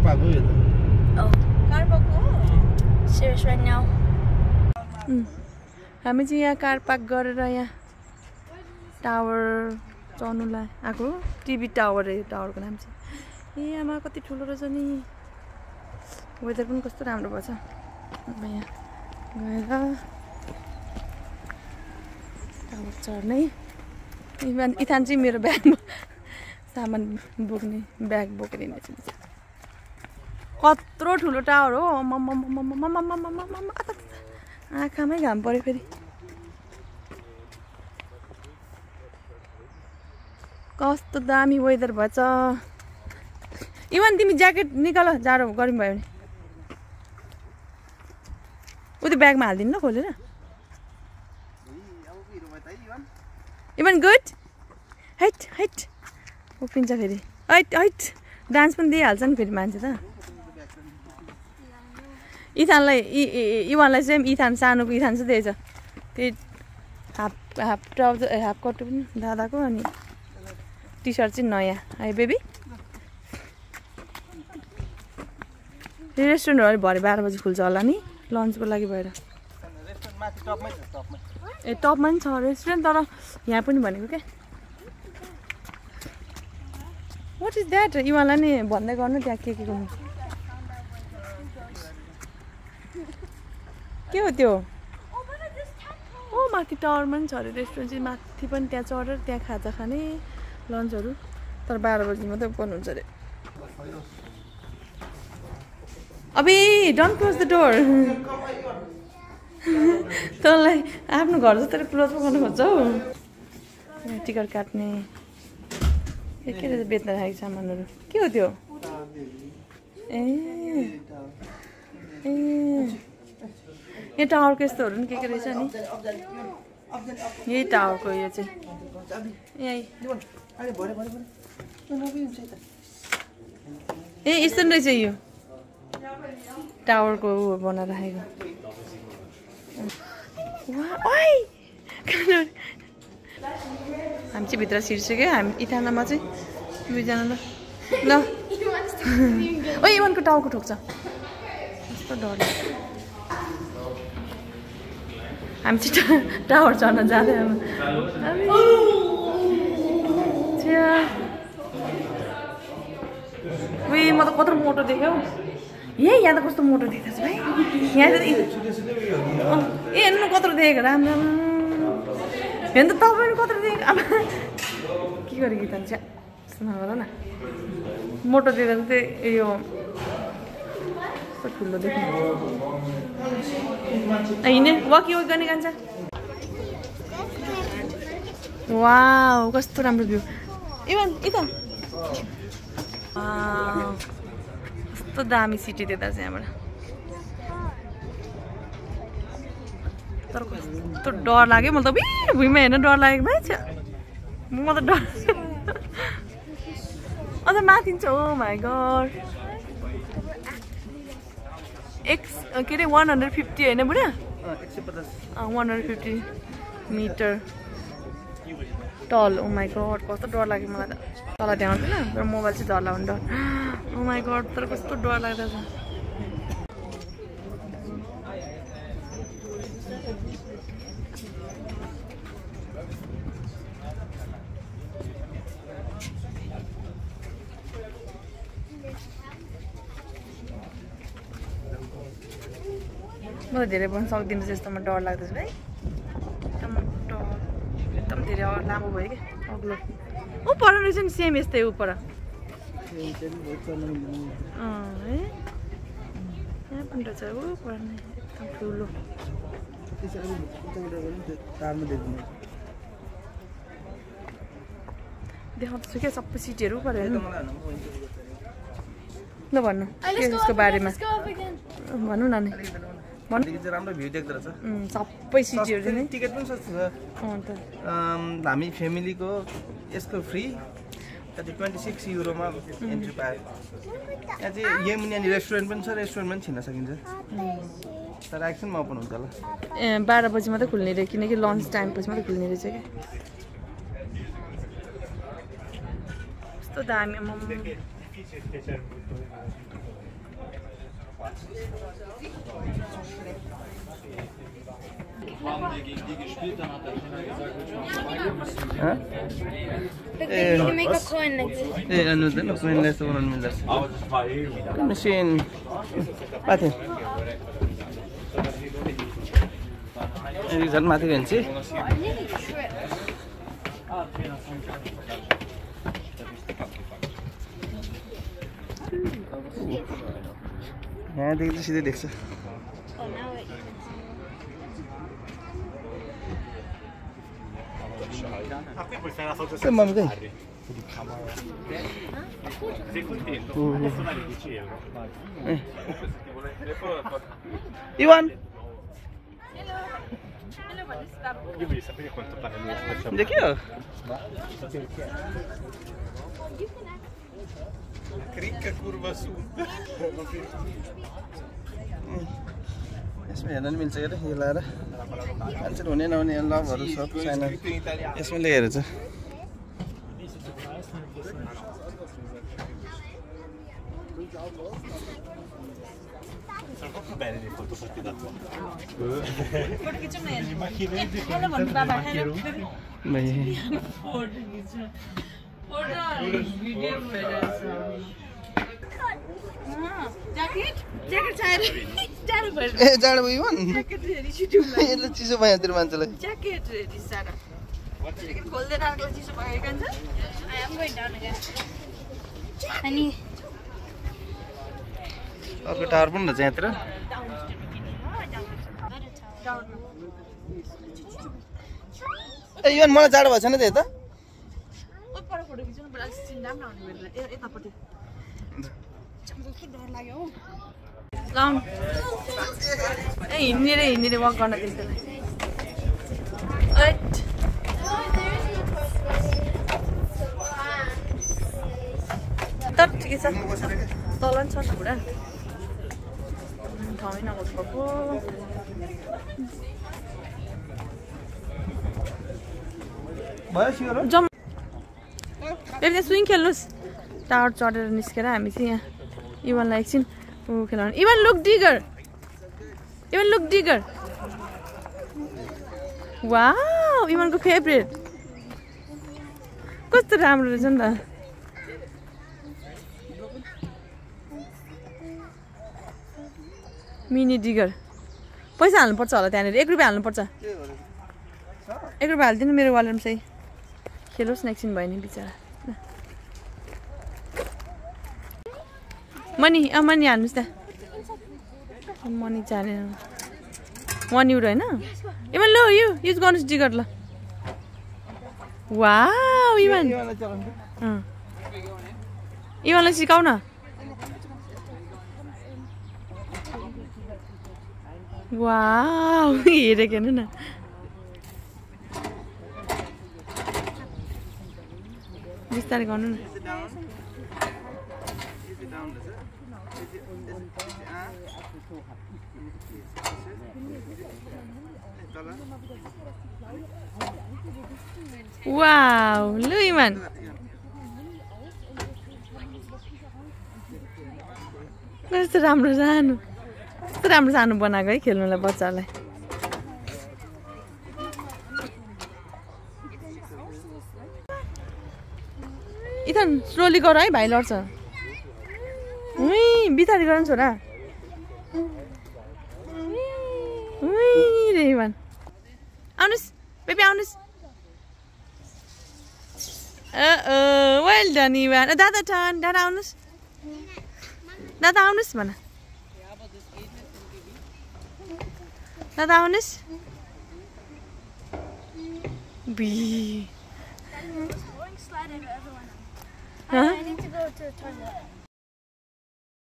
Park हो यो त Oh, car park हो? Serious right now? हामी चाहिँ यहाँ कार पार्क गरेर यहाँ टावर चढ्नुलाई आएको टिभी टावर हो टावरको नाम चाहिँ ए आमा कति ठुलो रहेछ नि वेदर पनि कस्तो राम्रो भएछ अब यहाँ गएर टावर चढ्ने इथान चाहिँ मेरो ब्याग सामान बोक्ने ब्याग बोकेर हिँड्दैछ कत्रो ठुलो टावर हो आँखामै घाम पर्यो फेरि कस्तो दामी वेदर भएछ इभन तिमी ज्याकेट निकाल जाडो गरम भयो भने उ त्यो ब्यागमा हालिदिनु ल खोलेर इभन गुड हाइट हाइट उफ्रिन्छ फेरि हाइट हाइट डान्स पनि दिइहाल्छ नि फेरि मान्छे त इथानलाई इवानलाई चाहिँ इथान सानोको इथान चाहिँ दिएछ त्यही हाफ ट्राउजर हाफ कट पनि दादाको अनि टी सर्ट चाहिँ नयाँ है बेबी रेस्टुरेन्टहरू भरे 12 बजी खुल्छ होला नि लन्चको लागि भएर ए टपमा पनि छ रेस्टुरेन्ट तर यहाँ पनि भनेको क्या वाट इज द्याट इवानलाई नि भन्दै गर्नु त्यहाँ के गर्नु के हो त्यो ओ माथि टावरमा पनि छ अरे रेस्टुरेन्ट चाहिँ माथि पनि त्यहाँ चढेर त्यहाँ खाजा खाने लन्चहरू तर 12 बजी मात्रै ओपन हुन्छ अरे अबे डोन्ट क्लोज द डोर तँलाई आफ्नो घर जस्तो क्लोज पो गर्नु खोज्छौ टिकट काट्ने के रहेछ बेच्न राखेको सामानहरू के हो त्यो ए ए यो टावरको यस्तोहरू पनि के रहेछ नि यही टावरको यो चाहिँ यही ए यस्तो नि रहेछ यो टावरको बनाएर राखेको हामी चाहिँ भित्र छिर्सक्यो हामी इथानामा चाहिँ दुईजना ल ओ इवानको टाउको ठोक्छ कस्तो डर हामी चाहिँ टावर चढ्न जाँदैन उयो म त कत्रो मोटो देख्यो यहाँ त कस्तो मोटो देख्दैछ भाइ यहाँ त ए हेर्नु कत्रो देखेको राम्रो हेर्नु त तपाईँ कत्रो देखेको अब के गरेँ गीता चाहिँ नगर न मोटो देख्दा चाहिँ यो कस्तो ठुलो देख्नु हिँड्ने वक गर्ने कान्छ वाउ कस्तो राम्रो भ्यू इभन यता कस्तो दामी सिटी देख्दा चाहिँ यहाँबाट तर कस्तो डर लाग्यो मलाई त भुइँमा हेर्न डर लागेको भाइ छ म त डर अझ माथिन्छ ओ माई गड के अरे 150 होइन बुढा 150 मिटर टल ओ माई गड कस्तो डर लाग्यो मलाई त तल देखाउँदैन मेरो मोबाइल चाहिँ झर्ला भने डर ओ माई गड तर कस्तो डर लाग्दा छ म त धेरै पनि सक्दिनँ जस्तोमा डर लाग्दैछ भाइ एकदम डर एकदम धेरै लामो भयो क्या अग्लो ऊ पर रहेछ नि सेम यस्तै ऊ पर यहाँ पनि रहेछ ऊ पर एकदम ठुलो देखाउँदैछु क्या सबै सिटीहरू पर ल भन्नु यसको बारेमा भन्नु न नि राम्रो भ्यू देख्दो रहेछ सबै सिटीहरू नै टिकट पनि सस्तो छ हामी फ्यामिलीको यसको फ्री कति 26 युरोमा एन्ट्री पायो यहाँ चाहिँ यमुनियानी रेस्टुरेन्ट पनि छ रेस्टुरेन्ट पनि छिर्न सकिन्छ तर एकछिनमा ओपन हुन्छ होला ए 12 बजी मात्रै खुल्ने रहेछ किनकि लन्च टाइम पछि मात्रै खुल्ने रहेछ क्या कस्तो दामी You make a coin like this. Yeah, I know that. No, coin less than 1 million. Machine. What? Is that matter again? See? Yeah, they just see the Dexter. Oh, now it Che mamma dai? Ivan! Io voglio sapere quanto paga lui per De che? Cricca curva sud. यसमा हेर्न नि मिल्छ हेर यो लाएर मान्छे हुने नहुने लभहरू सब छैन यसमा लेखेर छ Bene le foto fatte da tua. Jacket? Jacket चाहिए जाडो भयो ए जाडो भयो भन ज्याकेट रेडी छिटो यसले चिसो भयोतिर मान्छेलाई ज्याकेट रेडी सारा ज्याकेट खोल्दै राख्दा चिसो भयो कान्छ I am going down again. Honey. अर्को टावर पनि रहेछ यहाँतिर ए यो मलाई जाडो भएको छैन त यता ओ पर फोटो खिच्नु बडा सिन्दा पनि नहुने बेला यतापट्टि डर लाग्यो हौ लाउन ए हिँडेर वक गर्न त्यसलाई अट तर ठिकै छ तल नि छ नि पुरा ठाउँै नबस्को भयो सियर जम फेरि स्विङ खेल्नुहोस् टावर चढेर निस्केर हामी चाहिँ यहाँ इभनलाई एकछिन खेलाउनु इभन लुक डिगर वाउ इभनको फेभरेट कस्तो राम्रो रहेछ नि त मिनी डिगर पैसा हाल्नुपर्छ होला त्यहाँनिर 1 रुपियाँ हाल्नुपर्छ 1 रुपियाँ हालिदिनु मेरो वालेटमा चाहिँ खेलोस् न एकछिन भयो नि बिचरा मनी मनी हाल्नुहोस् त मनी जाने मनी उड होइन इभन ल यो युज गर्नुहोस् डिगर ल वाउ इभन इभनलाई सिकाउ न वाउ हेरेको हेर्नु न बिस्तारै गर्नु न वाउ लु इमान कस्तो राम्रो सानो बनाएको है खेल्नुलाई बच्चालाई इथन स्लोली गर है भाइ लड्छ बितारी गर छोरा रे इमान आउनुहोस् बेबी आउनुहोस् वेल डन इमान दादा टर्न दादा आउनुहोस् भन दादा आउनुहोस् बी I need to go to the toilet.